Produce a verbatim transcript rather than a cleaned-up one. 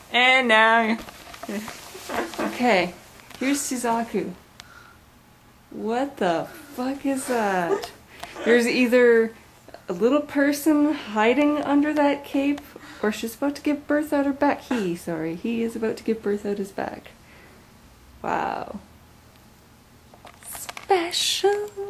And now... Okay, here's Suzaku. What the fuck is that? There's either a little person hiding under that cape, or she's about to give birth out her back. He, sorry, he is about to give birth out his back. Wow. Special.